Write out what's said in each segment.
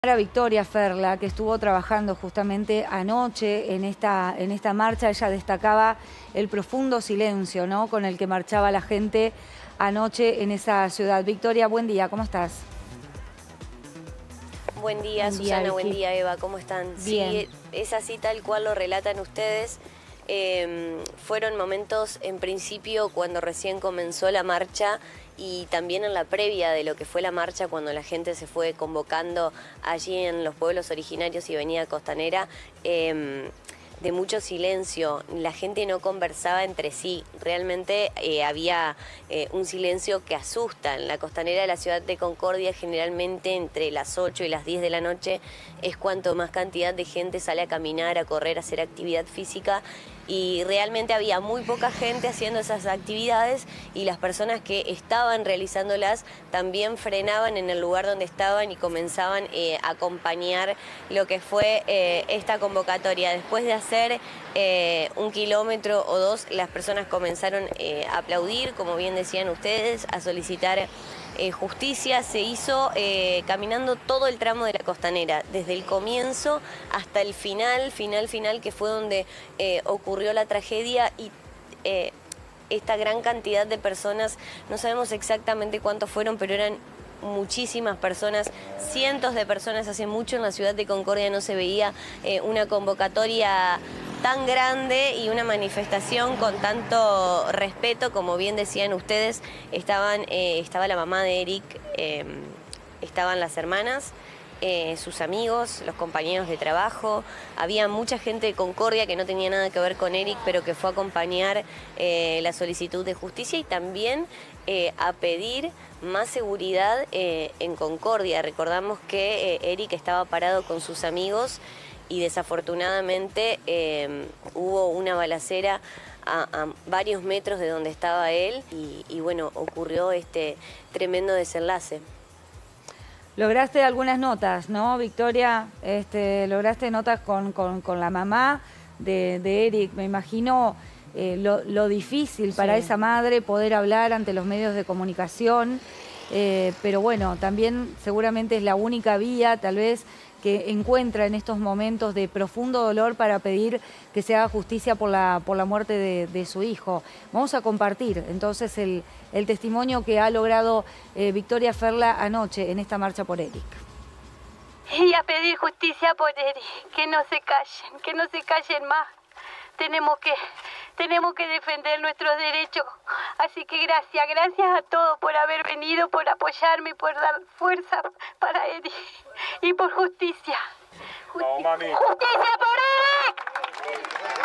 A Victoria Ferla, que estuvo trabajando justamente anoche en esta marcha. Ella destacaba el profundo silencio, ¿no?, con el que marchaba la gente anoche en esa ciudad. Victoria, buen día, ¿cómo estás? Buen día, Susana, buen día, Eva, ¿cómo están? Bien. Sí, es así tal cual lo relatan ustedes. Fueron momentos, en principio, cuando recién comenzó la marcha y también en la previa de lo que fue la marcha, cuando la gente se fue convocando allí en los pueblos originarios y Avenida Costanera, de mucho silencio. La gente no conversaba entre sí. Realmente había un silencio que asusta. En la costanera de la ciudad de Concordia, generalmente entre las 8 y las 10 de la noche es cuanto más cantidad de gente sale a caminar, a correr, a hacer actividad física. Y realmente había muy poca gente haciendo esas actividades y las personas que estaban realizándolas también frenaban en el lugar donde estaban y comenzaban a acompañar lo que fue esta convocatoria. Después de hacer 1 kilómetro o 2, las personas comenzaron a aplaudir, como bien decían ustedes, a solicitar justicia. Se hizo caminando todo el tramo de la costanera, desde el comienzo hasta el final, que fue donde ocurrió la tragedia. Y esta gran cantidad de personas, no sabemos exactamente cuántos fueron, pero eran muchísimas personas, cientos de personas. Hace mucho en la ciudad de Concordia no se veía una convocatoria tan grande y una manifestación con tanto respeto. Como bien decían ustedes, estaba la mamá de Eric, estaban las hermanas, sus amigos, los compañeros de trabajo. Había mucha gente de Concordia que no tenía nada que ver con Eric, pero que fue a acompañar la solicitud de justicia y también a pedir más seguridad en Concordia. Recordamos que Eric estaba parado con sus amigos y desafortunadamente hubo una balacera a varios metros de donde estaba él y bueno, ocurrió este tremendo desenlace. Lograste algunas notas, ¿no, Victoria? Lograste notas con la mamá de Eric. Me imagino lo difícil para esa madre poder hablar ante los medios de comunicación, pero bueno, también seguramente es la única vía, tal vez, que encuentra en estos momentos de profundo dolor para pedir que se haga justicia por la muerte de su hijo. Vamos a compartir entonces el testimonio que ha logrado Victoria Ferla anoche en esta marcha por Eric. Y a pedir justicia por Eric, que no se callen más. Tenemos que defender nuestros derechos. Así que gracias a todos por haber venido, por apoyarme, por dar fuerza para Eric y por justicia. ¡Justicia por Eric!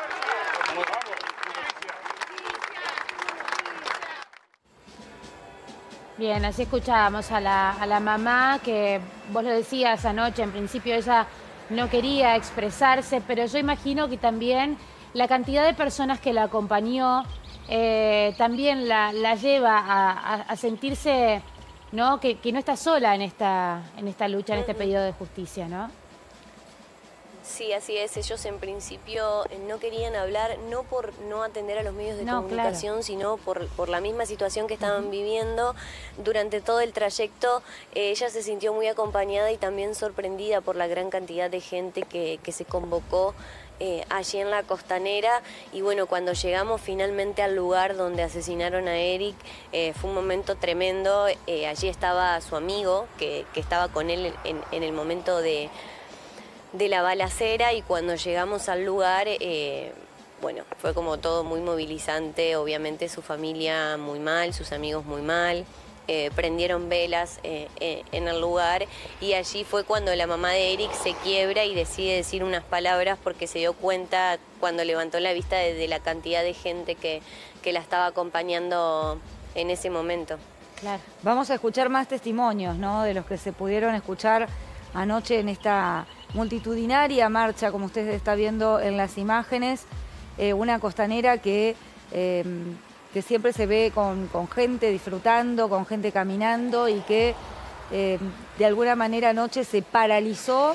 Bien, así escuchábamos a la mamá, que vos lo decías anoche, en principio ella no quería expresarse, pero yo imagino que también la cantidad de personas que la acompañó también la lleva a sentirse, ¿no?, que no está sola en esta lucha, en este pedido de justicia, ¿no? Sí, así es. Ellos en principio no querían hablar, no por no atender a los medios de comunicación, claro, sino por la misma situación que estaban viviendo. Durante todo el trayecto ella se sintió muy acompañada y también sorprendida por la gran cantidad de gente que se convocó allí en la costanera. Y bueno, cuando llegamos finalmente al lugar donde asesinaron a Eric, fue un momento tremendo. Allí estaba su amigo, que estaba con él en el momento de la balacera, y cuando llegamos al lugar, bueno, fue como todo muy movilizante. Obviamente su familia muy mal, sus amigos muy mal. Prendieron velas en el lugar, y allí fue cuando la mamá de Eric se quiebra y decide decir unas palabras, porque se dio cuenta cuando levantó la vista de la cantidad de gente que la estaba acompañando en ese momento. Claro. Vamos a escuchar más testimonios, ¿no?, de los que se pudieron escuchar anoche en esta multitudinaria marcha, como usted está viendo en las imágenes. Una costanera que siempre se ve con gente disfrutando, con gente caminando, y que de alguna manera anoche se paralizó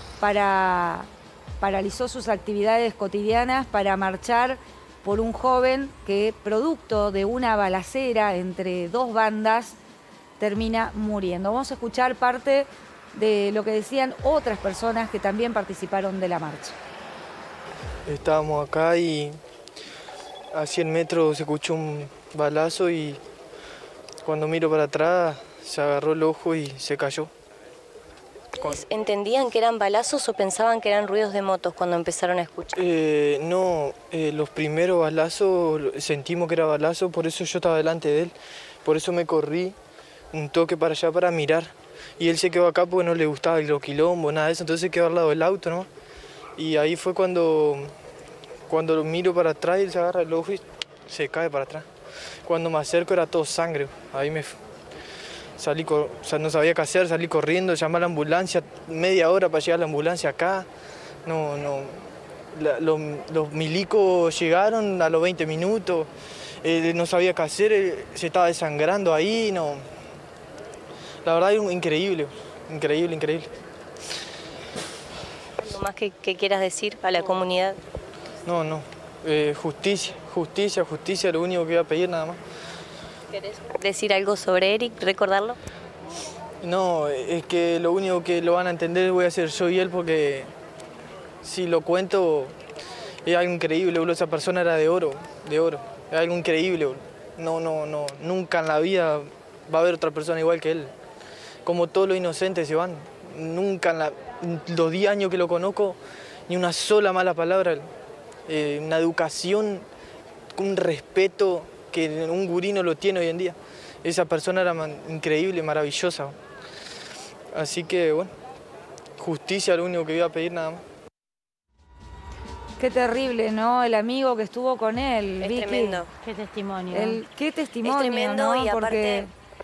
sus actividades cotidianas para marchar por un joven que, producto de una balacera entre dos bandas, termina muriendo. Vamos a escuchar parte de lo que decían otras personas que también participaron de la marcha. Estábamos acá y a 100 metros se escuchó un balazo y cuando miro para atrás se agarró el ojo y se cayó. ¿Entendían que eran balazos o pensaban que eran ruidos de motos cuando empezaron a escuchar? No, los primeros balazos sentimos que era balazo, por eso yo estaba delante de él. Por eso me corrí un toque para allá para mirar. Y él se quedó acá porque no le gustaba los quilombos, nada de eso, entonces se quedó al lado del auto, ¿no? Y ahí fue cuando lo miro para atrás y él se agarra el ojo y se cae para atrás. Cuando me acerco era todo sangre, ahí me salí, o sea, no sabía qué hacer, salí corriendo, llamé a la ambulancia, media hora para llegar a la ambulancia acá. Los milicos llegaron a los 20 minutos, no sabía qué hacer, se estaba desangrando ahí, no. La verdad es increíble, increíble, increíble. ¿Algo más que quieras decir a la comunidad? No, justicia, justicia, justicia, lo único que iba a pedir nada más. ¿Querés decir algo sobre Eric, recordarlo? No, es que lo único que lo van a entender voy a ser yo y él porque si lo cuento es algo increíble, boludo. Esa persona era de oro, es algo increíble, boludo. Nunca en la vida va a haber otra persona igual que él. Como todos los inocentes se van, nunca en los 10 años que lo conozco, ni una sola mala palabra. Una educación, un respeto que un gurí no lo tiene hoy en día. Esa persona era increíble, maravillosa. Así que, bueno, justicia lo único que iba a pedir nada más. Qué terrible, ¿no? El amigo que estuvo con él, Es Vicky. tremendo. Qué testimonio. Qué testimonio, Es tremendo, ¿no? y Porque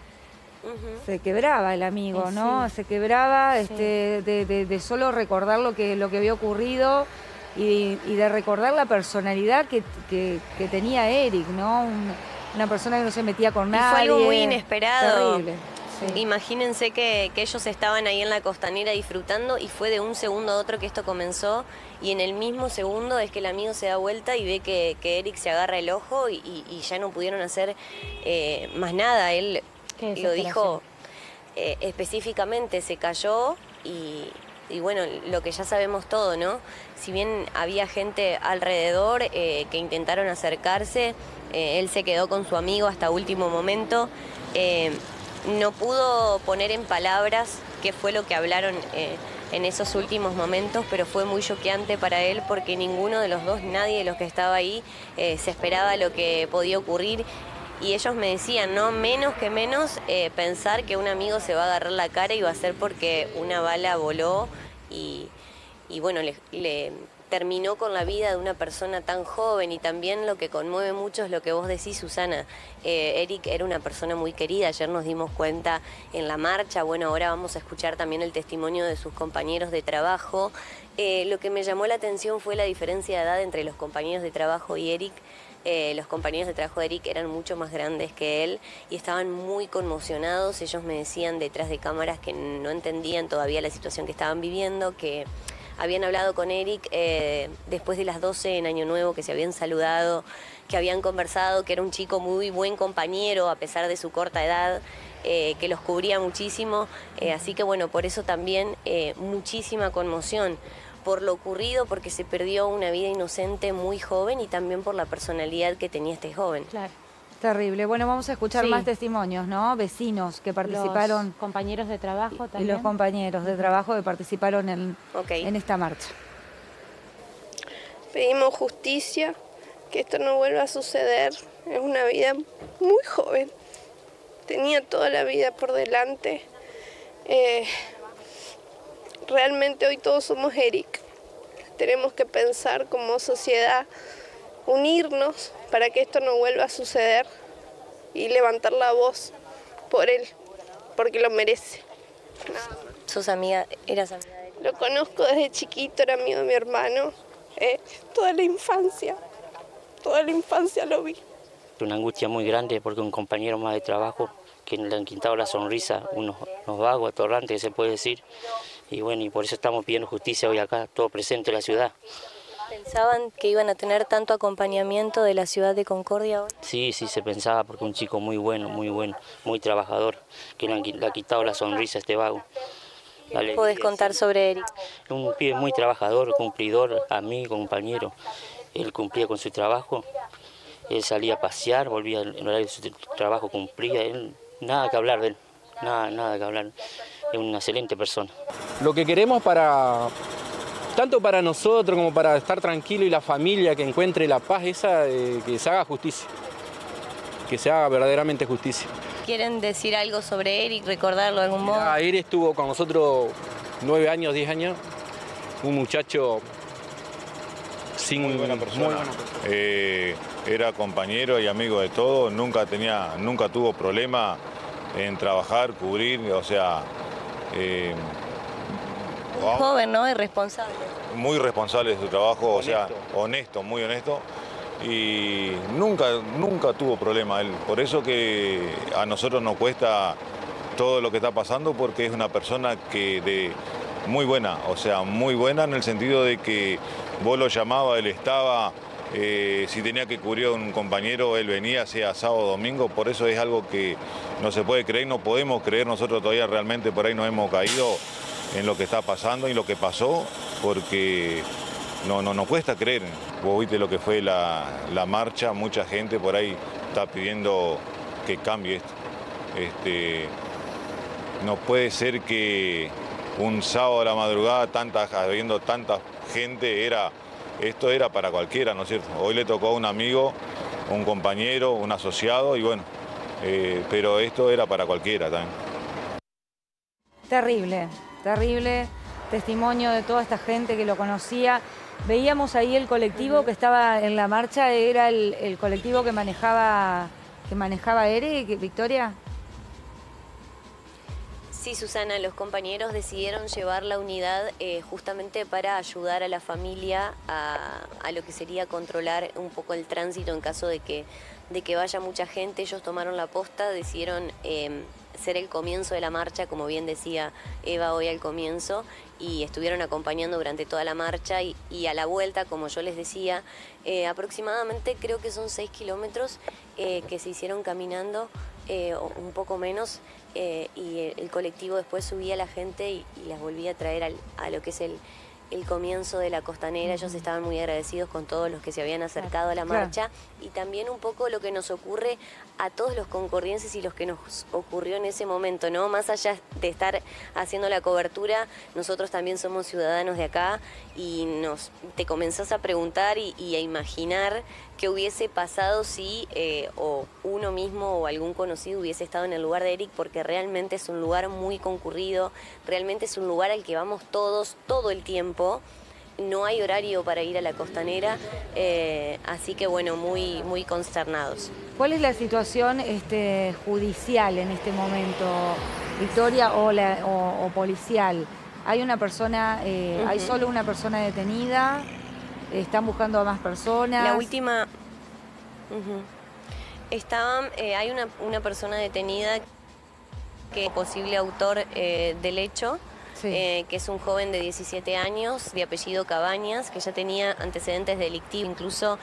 se quebraba el amigo, ¿no? Se quebraba de solo recordar lo que había ocurrido y de recordar la personalidad que tenía Eric, ¿no? Una persona que no se metía con nadie. Y fue algo muy inesperado. Terrible. Sí. Imagínense que ellos estaban ahí en la costanera disfrutando y fue de un segundo a otro que esto comenzó y en el mismo segundo es que el amigo se da vuelta y ve que Eric se agarra el ojo y ya no pudieron hacer más nada. Él lo dijo específicamente, se cayó y bueno, lo que ya sabemos todo, ¿no? Si bien había gente alrededor que intentaron acercarse, él se quedó con su amigo hasta último momento. No pudo poner en palabras qué fue lo que hablaron en esos últimos momentos, pero fue muy choqueante para él porque ninguno de los dos, nadie de los que estaba ahí, se esperaba lo que podía ocurrir. Y ellos me decían, no, menos pensar que un amigo se va a agarrar la cara y va a ser porque una bala voló y bueno, le terminó con la vida de una persona tan joven. Y también lo que conmueve mucho es lo que vos decís, Susana. Eric era una persona muy querida, ayer nos dimos cuenta en la marcha. Bueno, ahora vamos a escuchar también el testimonio de sus compañeros de trabajo. Lo que me llamó la atención fue la diferencia de edad entre los compañeros de trabajo y Eric. Los compañeros de trabajo de Eric eran mucho más grandes que él y estaban muy conmocionados. Ellos me decían detrás de cámaras que no entendían todavía la situación que estaban viviendo, que habían hablado con Eric después de las 12 en Año Nuevo, que se habían saludado, que habían conversado, que era un chico muy buen compañero a pesar de su corta edad, que los cubría muchísimo. Así que bueno, por eso también muchísima conmoción por lo ocurrido, porque se perdió una vida inocente muy joven y también por la personalidad que tenía este joven. Claro. Terrible. Bueno, vamos a escuchar más testimonios, ¿no? Vecinos que participaron. Los compañeros de trabajo también. Y los compañeros de trabajo que participaron en esta marcha. Pedimos justicia, que esto no vuelva a suceder. Es una vida muy joven. Tenía toda la vida por delante. Realmente hoy todos somos Eric. Tenemos que pensar como sociedad, unirnos para que esto no vuelva a suceder y levantar la voz por él, porque lo merece. ¿Sos amiga? ¿Eras amiga de él? Lo conozco desde chiquito, era amigo de mi hermano. Toda la infancia lo vi. Una angustia muy grande porque un compañero más de trabajo que le han quitado la sonrisa, unos vagos, atorrantes, que se puede decir. Y bueno, y por eso estamos pidiendo justicia hoy acá, todo presente en la ciudad. ¿Pensaban que iban a tener tanto acompañamiento de la ciudad de Concordia hoy? Sí, se pensaba, porque un chico muy bueno, muy trabajador, que le ha quitado la sonrisa a este vago. ¿Qué podés contar sobre Eric? Un pibe muy trabajador, cumplidor, amigo, compañero. Él cumplía con su trabajo, él salía a pasear, volvía en horario de su trabajo, cumplía. Él, nada que hablar de él, nada que hablar. Es una excelente persona. Lo que queremos tanto para nosotros como para estar tranquilo y la familia que encuentre la paz esa, que se haga justicia, que se haga verdaderamente justicia. ¿Quieren decir algo sobre Eric, recordarlo de algún modo? Eric estuvo con nosotros 9 años, 10 años, un muchacho muy buena persona. Era compañero y amigo de todos, nunca tuvo problema en trabajar, cubrir, o sea... joven, ¿no? Y responsable. Muy responsable de su trabajo, o sea, honesto, muy honesto. Y nunca tuvo problema él. Por eso que a nosotros nos cuesta todo lo que está pasando, porque es una persona muy buena, o sea, muy buena en el sentido de que vos lo llamabas, él estaba, si tenía que cubrir a un compañero, él venía, sea sábado o domingo. Por eso es algo que no se puede creer, no podemos creer, nosotros todavía realmente por ahí nos hemos caído en lo que está pasando y lo que pasó, porque no cuesta creer. Vos viste lo que fue la marcha, mucha gente por ahí está pidiendo que cambie esto. No puede ser que un sábado a la madrugada, habiendo tanta gente, esto era para cualquiera, ¿no es cierto? Hoy le tocó a un amigo, un compañero, un asociado, y bueno, pero esto era para cualquiera también. Terrible, terrible testimonio de toda esta gente que lo conocía. Veíamos ahí el colectivo que estaba en la marcha, era el colectivo que manejaba Eric, Victoria. Sí, Susana, los compañeros decidieron llevar la unidad justamente para ayudar a la familia a lo que sería controlar un poco el tránsito en caso de que vaya mucha gente. Ellos tomaron la posta, decidieron ser el comienzo de la marcha, como bien decía Eva hoy al comienzo, y estuvieron acompañando durante toda la marcha y a la vuelta, como yo les decía, aproximadamente creo que son 6 kilómetros que se hicieron caminando, un poco menos, y el colectivo después subía a la gente y las volvía a traer a lo que es el comienzo de la costanera. Ellos estaban muy agradecidos con todos los que se habían acercado a la marcha, y también un poco lo que nos ocurre a todos los concordienses y los que nos ocurrió en ese momento, ¿no? Más allá de estar haciendo la cobertura, nosotros también somos ciudadanos de acá y te comenzás a preguntar y a imaginar qué hubiese pasado si o uno mismo o algún conocido hubiese estado en el lugar de Eric, porque realmente es un lugar muy concurrido, realmente es un lugar al que vamos todos, todo el tiempo. No hay horario para ir a la costanera, así que bueno, muy, muy consternados. ¿Cuál es la situación judicial en este momento, Victoria, o policial? ¿Hay una persona, hay solo una persona detenida? ¿Están buscando a más personas? La última... hay una persona detenida que es posible autor del hecho. Sí. Que es un joven de 17 años, de apellido Cabañas, que ya tenía antecedentes delictivos, incluso...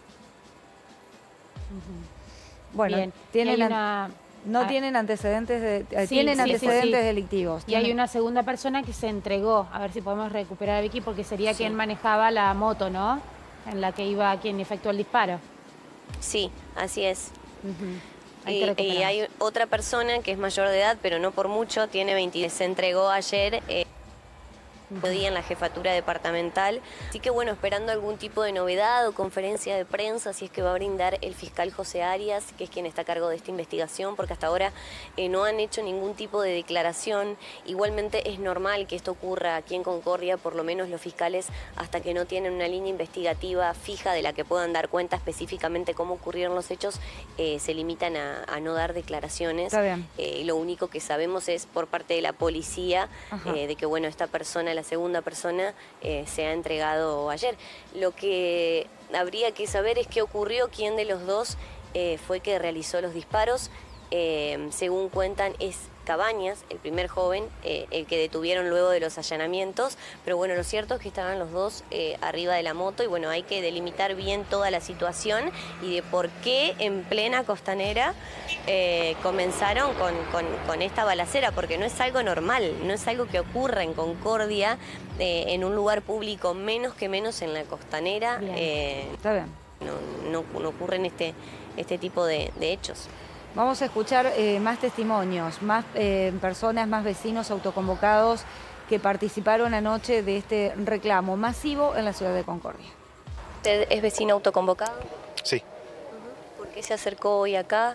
Bueno, bien. Tienen antecedentes, tienen antecedentes delictivos. Y hay una segunda persona que se entregó, a ver si podemos recuperar a Vicky, porque sería quien manejaba la moto, ¿no? En la que iba quien efectuó el disparo. Sí, así es. Y hay otra persona que es mayor de edad, pero no por mucho, tiene 20, se entregó ayer en la jefatura departamental. Así que bueno, esperando algún tipo de novedad o conferencia de prensa, si es que va a brindar el fiscal José Arias, que es quien está a cargo de esta investigación, porque hasta ahora no han hecho ningún tipo de declaración. Igualmente es normal que esto ocurra aquí en Concordia, por lo menos los fiscales, hasta que no tienen una línea investigativa fija de la que puedan dar cuenta específicamente cómo ocurrieron los hechos, se limitan a no dar declaraciones. Está bien. Lo único que sabemos es por parte de la policía de que bueno, esta persona, la segunda persona, se ha entregado ayer. Lo que habría que saber es qué ocurrió, quién de los dos fue que realizó los disparos. Según cuentan, es Cabañas, el primer joven, el que detuvieron luego de los allanamientos, pero bueno, lo cierto es que estaban los dos arriba de la moto y bueno, hay que delimitar bien toda la situación y de por qué en plena Costanera comenzaron con esta balacera, porque no es algo normal, no es algo que ocurra en Concordia, en un lugar público, menos en la Costanera. Está bien. No ocurren este tipo de hechos. Vamos a escuchar más testimonios, más personas, más vecinos autoconvocados que participaron anoche de este reclamo masivo en la ciudad de Concordia. ¿Usted es vecino autoconvocado? Sí. ¿Por qué se acercó hoy acá?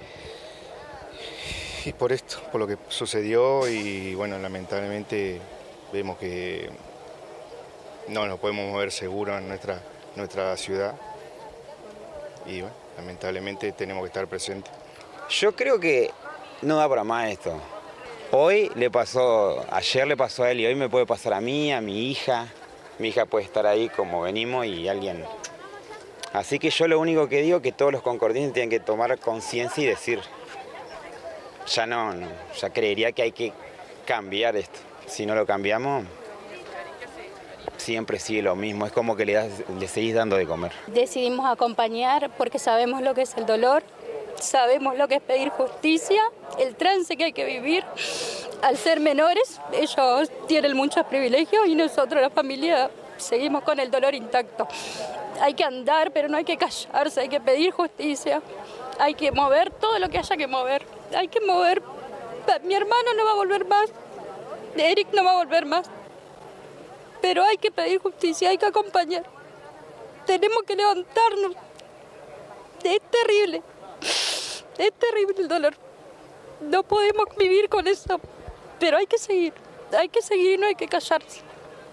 Y por esto, por lo que sucedió y bueno, lamentablemente vemos que no nos podemos mover seguro en nuestra ciudad y bueno, lamentablemente tenemos que estar presentes. Yo creo que no da para más esto. Hoy le pasó, ayer le pasó a él y hoy me puede pasar a mí, a mi hija. Mi hija puede estar ahí como venimos y alguien. Así que yo lo único que digo es que todos los concordienses tienen que tomar conciencia y decir, ya no, ya creería que hay que cambiar esto. Si no lo cambiamos, siempre sigue lo mismo, es como que le seguís dando de comer. Decidimos acompañar porque sabemos lo que es el dolor, sabemos lo que es pedir justicia, el trance que hay que vivir. Al ser menores, ellos tienen muchos privilegios y nosotros, la familia, seguimos con el dolor intacto. Hay que andar, pero no hay que callarse, hay que pedir justicia, hay que mover todo lo que haya que mover. Hay que mover. Mi hermano no va a volver más, Eric no va a volver más. Pero hay que pedir justicia, hay que acompañar. Tenemos que levantarnos. Es terrible el dolor. No podemos vivir con eso, pero hay que seguir y no hay que callarse.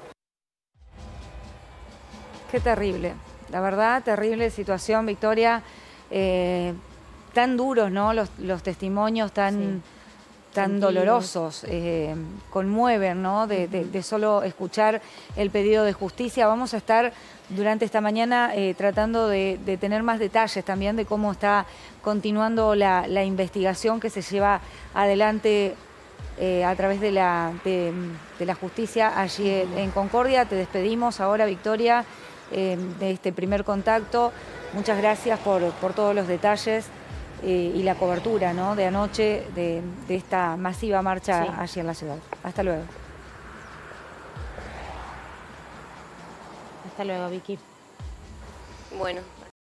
Qué terrible, la verdad, terrible situación, Victoria. Tan duros, ¿no? Los testimonios tan dolorosos, conmueven, ¿no? De solo escuchar el pedido de justicia. Vamos a estar durante esta mañana tratando de tener más detalles también de cómo está continuando la investigación que se lleva adelante a través de la justicia allí en Concordia. Te despedimos ahora, Victoria, de este primer contacto. Muchas gracias por todos los detalles. Y la cobertura, ¿no? De anoche de esta masiva marcha allí en la ciudad. Hasta luego. Hasta luego, Vicky. Bueno.